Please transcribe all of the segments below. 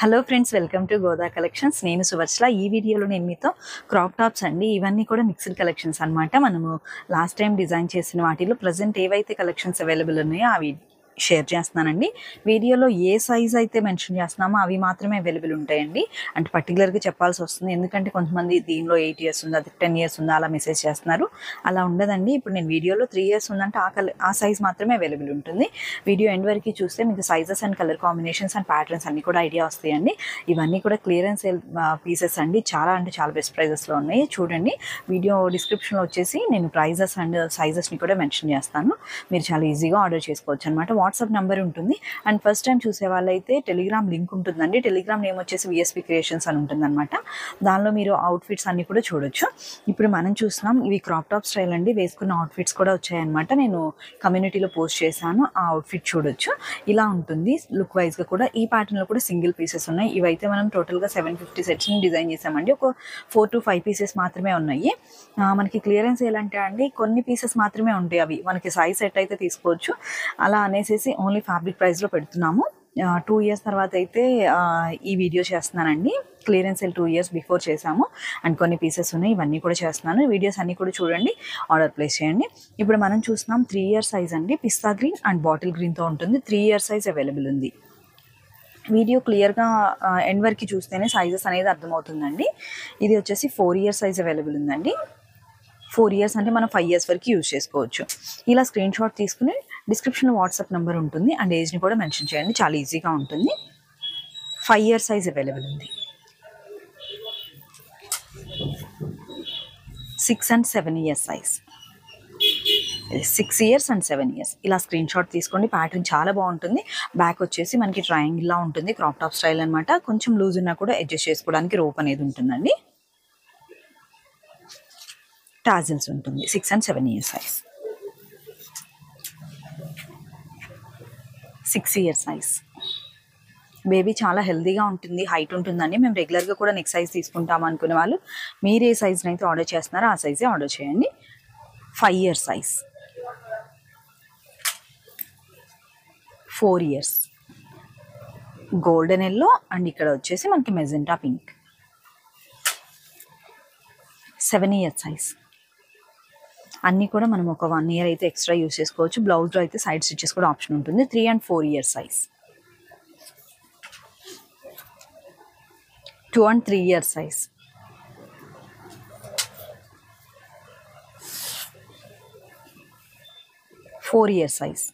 Hello friends, welcome to Goda collections. నేను సువర్చల. ఈ వీడియోలో నేను మీతో క్రాప్ టాప్స్ అండి, ఇవన్నీ కూడా మిక్స్డ్ కలెక్షన్స్ అనమాట. మనము లాస్ట్ టైం డిజైన్ చేసిన వాటిలో ప్రజెంట్ ఏవైతే కలెక్షన్స్ అవైలబుల్ ఉన్నాయో అవి షేర్ చేస్తున్నానండి. వీడియోలో ఏ సైజ్ అయితే మెన్షన్ చేస్తున్నామో అవి మాత్రమే అవైలబుల్ ఉంటాయండి. అంటే పర్టికులర్గా చెప్పాల్సి వస్తుంది, ఎందుకంటే కొంతమంది దీనిలో 8 years ఉందా, 10 years ఉందా అలా మెసేజ్ చేస్తున్నారు. అలా ఉండదండి. ఇప్పుడు నేను వీడియోలో 3 years ఉందంటే ఆ సైజ్ మాత్రమే అవైలబుల్ ఉంటుంది. వీడియో ఎండ్ వరకు చూస్తే మీకు sizes and colour combinations and patterns అన్ని కూడా ఐడియా వస్తాయండి. ఇవన్నీ కూడా క్లియరెన్స్ సేల్ పీసెస్ అండి. చాలా అంటే చాలా బెస్ట్ ప్రైజెస్లో ఉన్నాయి. చూడండి, వీడియో డిస్క్రిప్షన్లో వచ్చేసి నేను ప్రైజెస్ అండ్ సైజెస్ని కూడా మెన్షన్ చేస్తాను. మీరు చాలా ఈజీగా ఆర్డర్ చేసుకోవచ్చు అనమాట. వాట్సాప్ నెంబర్ ఉంటుంది. అండ్ ఫస్ట్ టైం చూసే వాళ్ళైతే టెలిగ్రామ్ లింక్ ఉంటుందండి. టెలిగ్రామ్ నేమ్ వచ్చేసి విఎస్పి క్రియేషన్స్ అని ఉంటుంది అనమాట. దానిలో మీరు అవుట్ఫిట్స్ అన్ని కూడా చూడొచ్చు. ఇప్పుడు మనం చూస్తున్నాం, ఇవి క్రాప్ టాప్ స్టైల్ అండి. వేసుకున్న అవుట్ఫిట్స్ కూడా వచ్చాయన్నమాట. నేను కమ్యూనిటీలో పోస్ట్ చేశాను, ఆ అవుట్ఫిట్ చూడొచ్చు. ఇలా ఉంటుంది లుక్ వైజ్గా కూడా. ఈ ప్యాటర్న్లో కూడా సింగిల్ పీసెస్ ఉన్నాయి. ఇవైతే మనం టోటల్గా 750 సెట్స్ని డిజైన్ చేసామండి. ఒక 4 to 5 pieces మాత్రమే ఉన్నాయి. మనకి క్లియరెన్స్ ఏంటంటే అండి, కొన్ని పీసెస్ మాత్రమే ఉంటాయి. అవి మనకి సైజ్ సెట్ అయితే తీసుకోవచ్చు. అలా అనేసి ఓన్లీ ఫ్యాబ్రిక్ ప్రైస్లో పెడుతున్నాము. 2 years తర్వాత అయితే ఈ వీడియో చేస్తున్నానండి. క్లియరెన్స్ సేల్ 2 years బిఫోర్ చేసాము. అండ్ కొన్ని పీసెస్ ఉన్నాయి, ఇవన్నీ కూడా చేస్తున్నాను. వీడియోస్ అన్నీ కూడా చూడండి, ఆర్డర్ ప్లేస్ చేయండి. ఇప్పుడు మనం చూస్తున్నాం 3 year సైజ్ అండి. పిస్తా గ్రీన్ అండ్ బాటిల్ గ్రీన్తో ఉంటుంది. 3 year సైజ్ అవైలబుల్ ఉంది. వీడియో క్లియర్గా ఎండ్ వరకు చూస్తేనే సైజెస్ అనేది అర్థమవుతుందండి. ఇది వచ్చేసి 4 year సైజ్ అవైలబుల్ ఉందండి. 4 years అంటే మనం 5 years వరకు యూజ్ చేసుకోవచ్చు. ఇలా స్క్రీన్ షాట్ తీసుకుని డిస్క్రిప్షన్లో వాట్సాప్ నెంబర్ ఉంటుంది. అండ్ ఏజ్ని కూడా మెన్షన్ చేయండి, చాలా ఈజీగా ఉంటుంది. 5 year సైజ్ అవైలబుల్ ఉంది. 6 and 7 years size. 6 years and 7 years. ఇలా స్క్రీన్ షాట్ తీసుకోండి. ప్యాటర్న్ చాలా బాగుంటుంది. బ్యాక్ వచ్చేసి మనకి ట్రయాంగిల్లా ఉంటుంది. క్రాప్ టాప్ స్టైల్ అనమాట. కొంచెం లూజ్ ఉన్నా కూడా అడ్జస్ట్ చేసుకోవడానికి రోప్ అనేది ఉంటుందండి. టాజిల్స్ ఉంటుంది. 6 and 7 years size. 6 year size. Baby చాలా హెల్దీగా ఉంటుంది, హైట్ ఉంటుందండి. మేము రెగ్యులర్గా కూడా నెక్స్ట్ సైజ్ తీసుకుంటాం అనుకునే వాళ్ళు మీరు ఏ సైజ్ని అయితే ఆర్డర్ చేస్తున్నారో ఆ సైజే ఆర్డర్ చేయండి. 5 year size. 4 years. Golden yellow and ఇక్కడ వచ్చేసి మనకి మెజెంటా పింక్. 7 year size. అన్నీ కూడా మనం ఒక 1 year అయితే ఎక్స్ట్రా యూజ్ చేసుకోవచ్చు. బ్లౌజ్లో అయితే సైడ్ స్టిచెస్ కూడా ఆప్షన్ ఉంటుంది. 3 and 4 year size. 2 and 3 year size. 4 year size.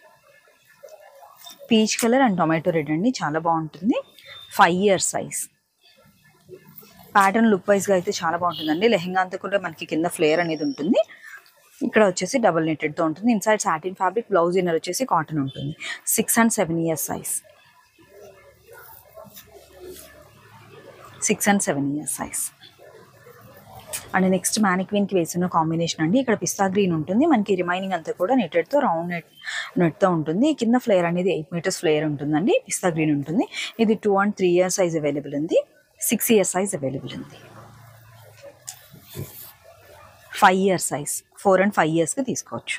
Peach colour and tomato red అండి, చాలా బాగుంటుంది. 5 year సైజ్. ప్యాటర్న్ లుక్ వైజ్గా అయితే చాలా బాగుంటుందండి. లెహెంగా అంతా కూడా మనకి కింద ఫ్లేర్ అనేది ఉంటుంది. ఇక్కడ వచ్చేసి డబుల్ నెట్టెడ్తో ఉంటుంది. Inside satin fabric, blouse inner వచ్చేసి కాటన్ ఉంటుంది. 6 and 7 year size. 6 and 7 year size. And next మ్యానిక్వీన్కి వేసిన కాంబినేషన్ అండి. ఇక్కడ పిస్తా గ్రీన్ ఉంటుంది. మనకి రిమైనింగ్ అంతా కూడా నెట్టెడ్తో రౌండ్ నెట్తో ఉంటుంది. కింద ఫ్లేర్ అనేది 8 meters ఫ్లేర్ ఉంటుందండి. పిస్తా గ్రీన్ ఉంటుంది. ఇది 2 and 3 year సైజ్ అవైలబుల్ ఉంది. 6 year సైజ్ అవైలబుల్ ఉంది. 5 year సైజ్. 4 and 5 yearsకి తీసుకోవచ్చు.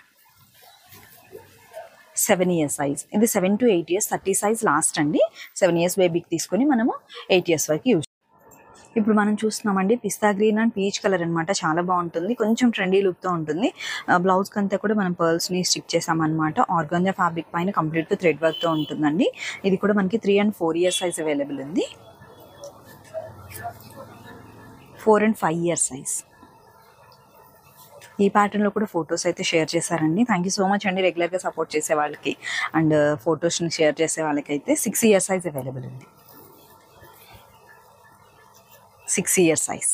7 year సైజ్. ఇది 7 to 8 years 30 సైజ్ లాస్ట్ అండి. 7 years బేబీకి తీసుకొని మనము 8 years వరకు యూజ్. ఇప్పుడు మనం చూస్తున్నామండి పిస్తా గ్రీన్ అండ్ పీచ్ కలర్ అనమాట. చాలా బాగుంటుంది, కొంచెం ట్రెండీ లుక్తో ఉంటుంది. బ్లౌజ్కి అంతా కూడా మనం పర్ల్స్ని స్టిక్ చేసామన్నమాట. ఆర్గాంజా ఫ్యాబ్రిక్ పైన కంప్లీట్గా థ్రెడ్ వర్క్తో ఉంటుందండి. ఇది కూడా మనకి 3 and 4 year సైజ్ అవైలబుల్ ఉంది. 4 and 5 year సైజ్. ఈ ప్యాటర్న్లో కూడా ఫొటోస్ అయితే షేర్ చేశారండి. థ్యాంక్ యూ సో మచ్ అండి, రెగ్యులర్గా సపోర్ట్ చేసే వాళ్ళకి అండ్ ఫొటోస్ని షేర్ చేసే వాళ్ళకైతే. 6 year సైజ్ అవైలబుల్ ఉంది. 6 year size.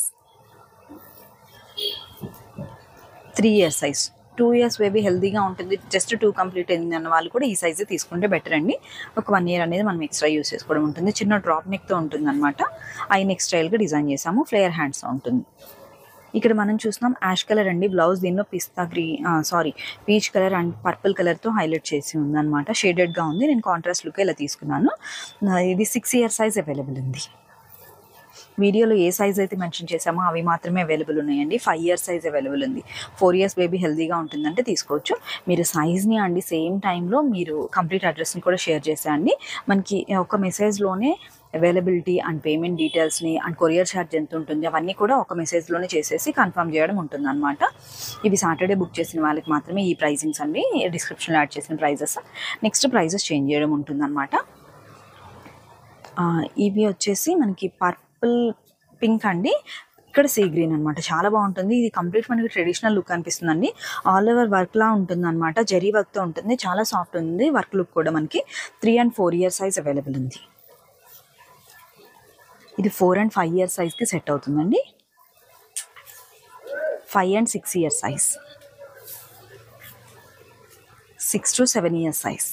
3 year size. 2 years baby హెల్దీగా ఉంటుంది. జస్ట్ 2 కంప్లీట్ అయింది అన్న వాళ్ళు కూడా ఈ సైజే తీసుకుంటే బెటర్ అండి. ఒక 1 year అనేది మనం ఎక్స్ట్రా యూస్ చేసుకోవడం ఉంటుంది. చిన్న డ్రాప్ నెక్తో ఉంటుంది అనమాట. ఐ నెక్ స్టైల్గా డిజైన్ చేసాము. ఫ్లేయర్ హ్యాండ్స్తో ఉంటుంది. ఇక్కడ మనం చూస్తున్నాం యాష్ కలర్ అండి. బ్లౌజ్ దీనిలో పిస్తా పీచ్ కలర్ అండ్ పర్పుల్ కలర్తో హైలైట్ చేసి ఉందన్నమాట. షేడెడ్గా ఉంది. నేను కాంట్రాస్ట్ లుక్ ఇలా తీసుకున్నాను. ఇది 6 year సైజ్ అవైలబుల్ ఉంది. వీడియోలో ఏ సైజ్ అయితే మెన్షన్ చేసామో అవి మాత్రమే అవైలబుల్ ఉన్నాయండి. 5 year సైజ్ అవైలబుల్ ఉంది. 4 years బేబీ హెల్దీగా ఉంటుందంటే తీసుకోవచ్చు. మీరు సైజ్ని అండి సేమ్ టైంలో మీరు కంప్లీట్ అడ్రస్ని కూడా షేర్ చేసేయండి. మనకి ఒక మెసేజ్లోనే అవైలబిలిటీ అండ్ పేమెంట్ డీటెయిల్స్ని అండ్ కొరియర్ ఛార్జ్ ఎంత ఉంటుంది అవన్నీ కూడా ఒక మెసేజ్లోనే చేసేసి కన్ఫర్మ్ చేయడం ఉంటుంది అనమాట. ఇవి సాటర్డే బుక్ చేసిన వాళ్ళకి మాత్రమే ఈ ప్రైజింగ్స్ అండి, డిస్క్రిప్షన్లో యాడ్ చేసిన ప్రైజెస్. నెక్స్ట్ ప్రైజెస్ చేంజ్ చేయడం ఉంటుంది అనమాట. ఇవి వచ్చేసి మనకి పర్పుల్ పింక్ అండి, ఇక్కడ సీ గ్రీన్ అనమాట. చాలా బాగుంటుంది. ఇది కంప్లీట్ మనకి ట్రెడిషనల్ లుక్ అనిపిస్తుందండి. ఆల్ ఓవర్ వర్క్ లా ఉంటుంది అనమాట, జరీ వర్క్తో ఉంటుంది. చాలా సాఫ్ట్ ఉంది. వర్క్ లుక్ కూడా మనకి 3 and 4 year సైజ్ అవైలబుల్ ఉంది. ఇది 4 and 5 year సైజ్కి సెట్ అవుతుందండి. 5 and 6 year size, 6 to 7 year size,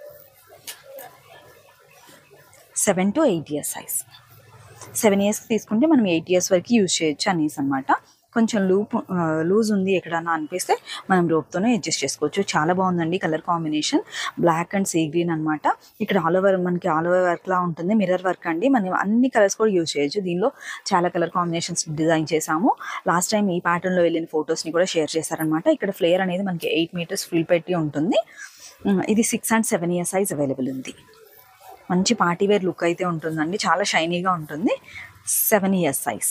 7 to 8 year size. 7 yearsకి తీసుకుంటే మనం 8 years వరకు యూజ్ చేయొచ్చు అనేసి అనమాట. కొంచెం లూజ్ ఉంది ఎక్కడన్నా అనిపిస్తే మనం రోప్తోనే అడ్జస్ట్ చేసుకోవచ్చు. చాలా బాగుందండి colour combination, black and sea green అనమాట. ఇక్కడ మనకి ఆల్ ఓవర్ వర్క్ లా ఉంటుంది, మిర్రర్ వర్క్ అండి. మనం అన్ని కలర్స్ కూడా యూజ్ చేయొచ్చు. దీనిలో చాలా కలర్ కాంబినేషన్స్ డిజైన్ చేసాము. లాస్ట్ టైం ఈ ప్యాటర్న్లో వెళ్ళిన ఫొటోస్ని కూడా షేర్ చేశారనమాట. ఇక్కడ ఫ్లేర్ అనేది మనకి 8 meters ఫుల్ పెట్టి ఉంటుంది. ఇది 6 and 7 year సైజ్ అవైలబుల్ ఉంది. మంచి పార్టీవేర్ లుక్ అయితే ఉంటుందండి, చాలా షైనీగా ఉంటుంది. 7 year సైజ్,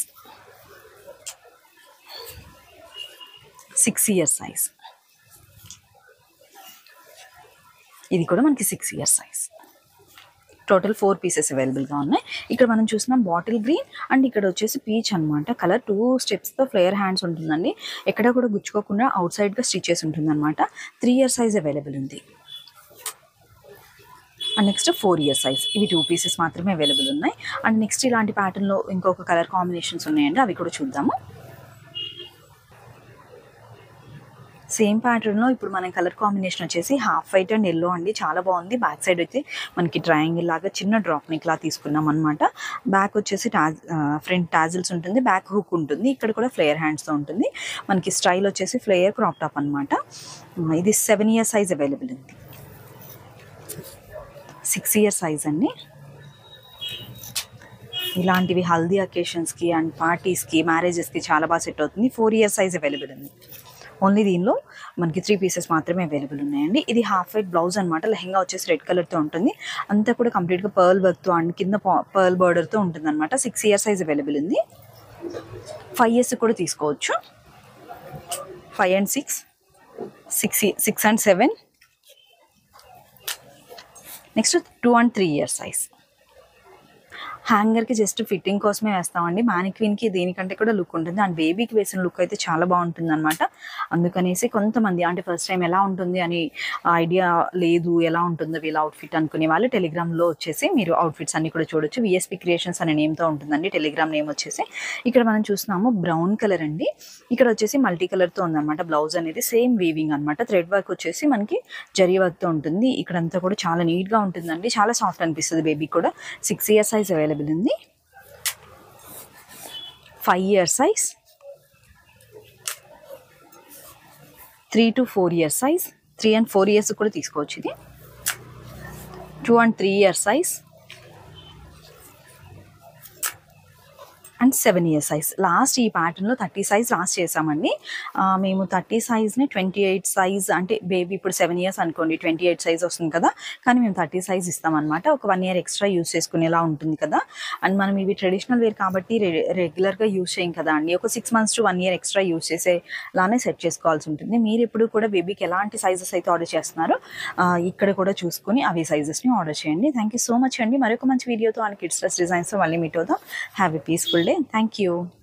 6 year సైజ్. ఇది కూడా మనకి 6 year సైజ్. టోటల్ 4 pieces అవైలబుల్గా ఉన్నాయి. ఇక్కడ మనం చూసిన బాటిల్ గ్రీన్ అండ్ ఇక్కడ వచ్చేసి పీచ్ అనమాట. కలర్ 2 స్టెప్స్తో ఫ్లేయర్ హ్యాండ్స్ ఉంటుందండి. ఎక్కడ కూడా గుచ్చుకోకుండా అవుట్ సైడ్గా స్టిచ్ చేసి ఉంటుంది అనమాట. 3 year సైజ్ అవైలబుల్ ఉంది. And next 4 year size. ఇవి 2 pieces మాత్రమే అవైలబుల్ ఉన్నాయి. అండ్ నెక్స్ట్ ఇలాంటి ప్యాటర్న్లో ఇంకొక కలర్ కాంబినేషన్స్ ఉన్నాయండి, అవి కూడా చూద్దాము. సేమ్ ప్యాటర్న్లో ఇప్పుడు మన కలర్ కాంబినేషన్ వచ్చేసి హాఫ్ వైట్ అండ్ ఎల్లో అండి. చాలా బాగుంది. బ్యాక్ సైడ్ అయితే మనకి ట్రయాంగిల్ లాగా చిన్న డ్రాప్ నెక్ లా తీసుకున్నాం అనమాట. బ్యాక్ వచ్చేసి ఫ్రంట్ టాజిల్స్ ఉంటుంది, బ్యాక్ హుక్ ఉంటుంది. ఇక్కడ కూడా ఫ్లేయర్ హ్యాండ్స్తో ఉంటుంది. మనకి స్టైల్ వచ్చేసి ఫ్లేయర్ క్రాప్ టాప్ అనమాట. ఇది 7 year సైజ్ అవైలబుల్ ఉంది. 6 year సైజ్ అండి. ఇలాంటివి హల్దీ అకేషన్స్కి అండ్ పార్టీస్కి, మ్యారేజెస్కి చాలా బాగా సెట్ అవుతుంది. 4 year సైజ్ అవైలబుల్ ఉంది. ఓన్లీ దీనిలో మనకి 3 pieces మాత్రమే అవైలబుల్ ఉన్నాయండి. ఇది హాఫ్ వైట్ బ్లౌజ్ అనమాట. లెహంగా వచ్చేసి రెడ్ కలర్తో ఉంటుంది. అంతా కూడా కంప్లీట్గా పర్ల్ వర్క్తో అండ్ కింద పర్ల్ బార్డర్తో ఉంటుంది అనమాట. 6 year సైజ్ అవైలబుల్ ఉంది. 5 years కూడా తీసుకోవచ్చు. 5 and 6, 6 and 7. Next 2 and 3 year size. హ్యాంగర్కి జస్ట్ ఫిట్టింగ్ కోసమే వేస్తామండి. మ్యానిక్వీన్కి దీనికంటే కూడా లుక్ ఉంటుంది. అండ్ బేబీకి వేసిన లుక్ అయితే చాలా బాగుంటుంది అనమాట. అందుకనేసి కొంతమంది అంటే ఫస్ట్ టైం ఎలా ఉంటుంది అని ఐడియా లేదు, ఎలా ఉంటుందో వీళ్ళ అవుట్ఫిట్ అనుకునే వాళ్ళు టెలిగ్రామ్లో వచ్చేసి మీరు అవుట్ఫిట్స్ అన్ని కూడా చూడొచ్చు. విఎస్పి క్రియేషన్స్ అనే నేమ్తో ఉంటుందండి టెలిగ్రామ్ నేమ్ వచ్చేసి. ఇక్కడ మనం చూస్తున్నాము బ్రౌన్ కలర్ అండి. ఇక్కడ వచ్చేసి మల్టీ కలర్తో ఉందన్నమాట. బ్లౌజ్ అనేది సేమ్ వీవింగ్ అనమాట. థ్రెడ్ వర్క్ వచ్చేసి మనకి జరీ వర్క్తో ఉంటుంది. ఇక్కడంతా కూడా చాలా నీట్గా ఉంటుందండి. చాలా సాఫ్ట్ అనిపిస్తుంది బేబీ కూడా. 6 year సైజ్ అవైలబుల్ ఉంది. 5 year size, 3 to 4 year size. 3 and 4 years కూడా తీసుకోవచ్చు. ఇది 2 and 3 year size and 7 year size. Last ఈ ప్యాటర్న్లో 30 size లాస్ట్ చేసామండి. మేము 30 sizeని 28 size అంటే బేబీ ఇప్పుడు 7 years అనుకోండి, 28 size వస్తుంది కదా. కానీ మేము 30 size ఇస్తామన్నమాట. ఒక 1 year ఎక్స్ట్రా యూస్ చేసుకునేలా ఉంటుంది కదా. అండ్ మనం ఇవి ట్రెడిషనల్ వేర్ కాబట్టి రెగ్యులర్గా యూస్ చేయం కదా అండి. ఒక 6 months to 1 year extra use చేసేలానే సెట్ చేసుకోవాల్సి ఉంటుంది. మీరు ఎప్పుడు కూడా బేబీకి ఎలాంటి సైజెస్ అయితే ఆర్డర్ చేస్తున్నారో ఇక్కడ కూడా చూసుకుని అవి సైజెస్ని ఆర్డర్ చేయండి. థ్యాంక్ యూ సో మచ్ అండి. మరొక మంచి వీడియోతో అండ్ కిడ్స్ డ్రెస్ డిజైన్స్తో మళ్ళీ మీట్ అవుతాం. Have a peaceful day. Thank you.